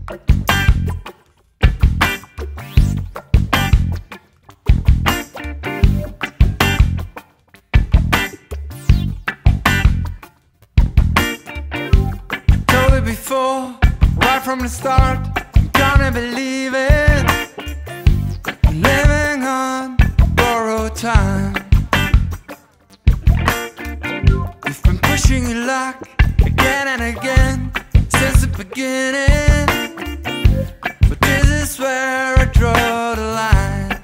Told it before, right from the start, I'm gonna believe it. Living on borrowed time. You've been pushing your luck again and again since the beginning, but this is where I draw the line.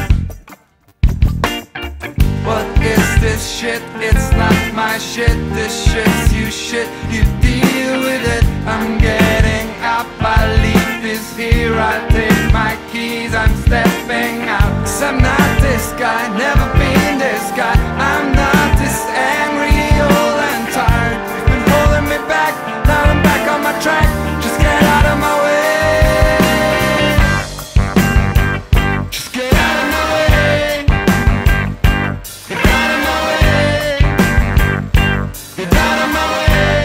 What is this shit? It's not my shit. This shit's you shit. You deal with it. I'm getting up. I leave this here. I take my keys. I'm stepping out. 'Cause I'm not this guy. Never been this guy. I'm not this angry, old and tired. You've been holding me back. Now I'm back on my track. Just get out of my way. Just get out of my way. Get out of my way. Get out of my way.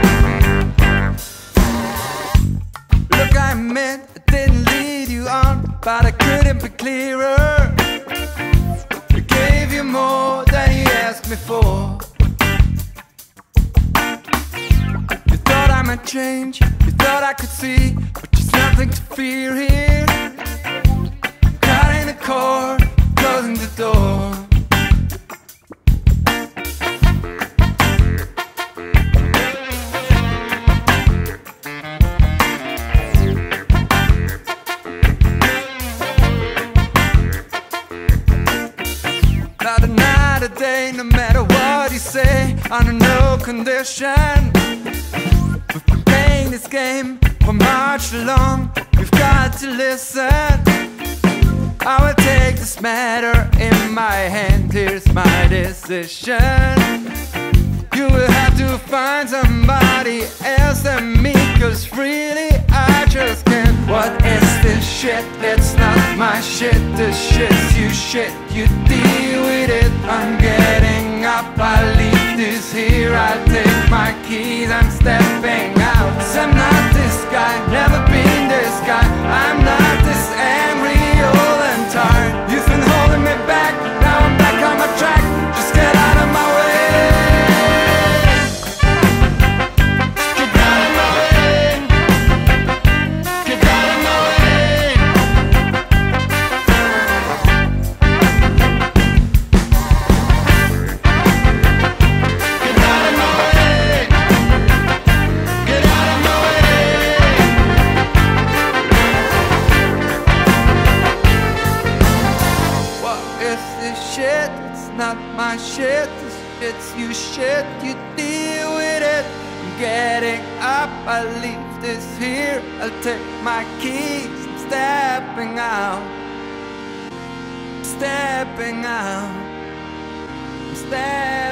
Look, I admit I didn't lead you on, but I couldn't be clearer. I gave you more than you asked me for. You thought I might change, you thought I could see, but there's nothing to fear here. Cutting the cord, closing the door. Not another day, no matter what you say, under no condition. We've been playing this game for much too long. You've got to listen. I will take this matter in my hand. Here's my decision. You will have to find somebody else than me, 'cause really I just can't. What is this shit? It's not my shit. This shit's you shit. You deal with it. I'm getting up. I leave this here. I take my keys. I'm stepping out. 'Cause I'm not this guy. Never been this guy. I'm not this angry, old and tired. You've been holding me back. Now I'm back on my track. Just get out of my way. Shit, it's not my shit. This shit's you shit. You deal with it. I'm getting up. I leave this here. I'll take my keys. I'm stepping out. Stepping out. I'm stepping